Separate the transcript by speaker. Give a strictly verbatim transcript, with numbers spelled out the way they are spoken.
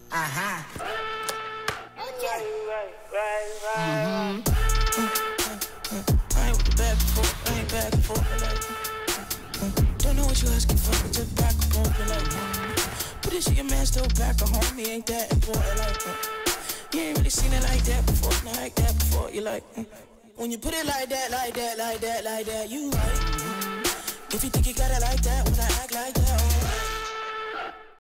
Speaker 1: Uh-huh.
Speaker 2: Right, right, right, right.
Speaker 3: Mm-hmm. I ain't with the back and forth, I ain't back and forth like. Don't know what you asking for, but just back and forth like. But this shit your man still back at home, he ain't that important like. You ain't really seen it like that before, not like that before. You like, when you put it like that, like that, like that, like that, you right. If you think you got it like that, when I act like that.